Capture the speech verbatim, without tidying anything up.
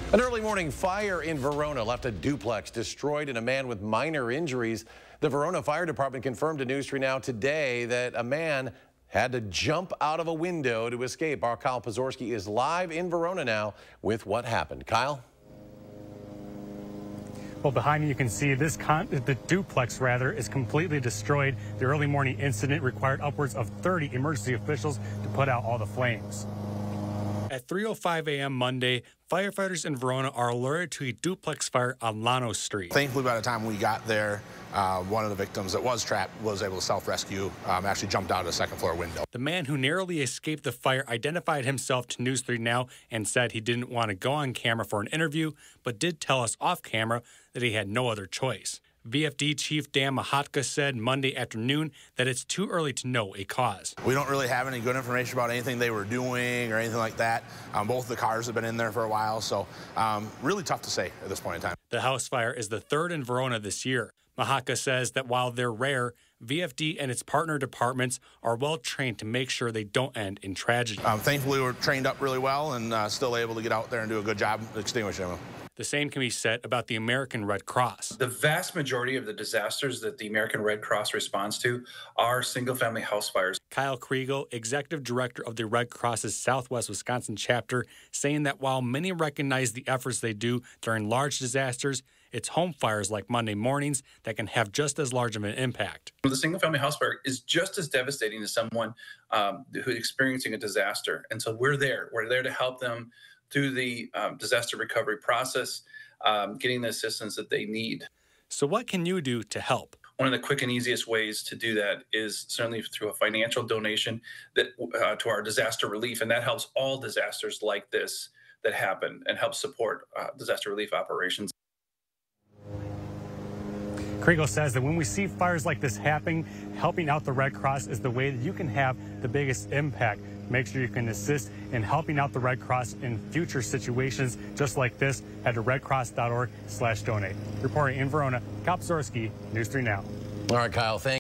An early morning fire in Verona left a duplex destroyed and a man with minor injuries. The Verona Fire Department confirmed to News three Now today that a man had to jump out of a window to escape. Our Kyle Pozorski is live in Verona now with what happened. Kyle? Well, behind me you can see this con the duplex rather is completely destroyed. The early morning incident required upwards of thirty emergency officials to put out all the flames. At three oh five a m Monday, firefighters in Verona are alerted to a duplex fire on Llano Street. Thankfully, by the time we got there, uh, one of the victims that was trapped was able to self-rescue, um, actually jumped out of a second floor window. The man who narrowly escaped the fire identified himself to News three Now and said he didn't want to go on camera for an interview, but did tell us off camera that he had no other choice. V F D Chief Dan Mahatka said Monday afternoon that it's too early to know a cause. We don't really have any good information about anything they were doing or anything like that. Um, both the cars have been in there for a while, so um, really tough to say at this point in time. The house fire is the third in Verona this year. Mahatka says that while they're rare, V F D and its partner departments are well trained to make sure they don't end in tragedy. Um, thankfully, we're trained up really well and uh, still able to get out there and do a good job extinguishing them. The same can be said about the American Red Cross. The vast majority of the disasters that the American Red Cross responds to are single-family house fires. Kyle Kriegel, executive director of the Red Cross's Southwest Wisconsin chapter, saying that while many recognize the efforts they do during large disasters, it's home fires like Monday mornings that can have just as large of an impact. The single-family house fire is just as devastating to someone um, who's experiencing a disaster. And so we're there. We're there to help them through the um, disaster recovery process, um, getting the assistance that they need. So what can you do to help? One of the quick and easiest ways to do that is certainly through a financial donation that uh, to our disaster relief, and that helps all disasters like this that happen and helps support uh, disaster relief operations. Kriegel says that when we see fires like this happening, helping out the Red Cross is the way that you can have the biggest impact. Make sure you can assist in helping out the Red Cross in future situations just like this. Head to redcross dot org slash donate. Reporting in Verona, Kyle Pozorski, News three Now. All right, Kyle, thank you.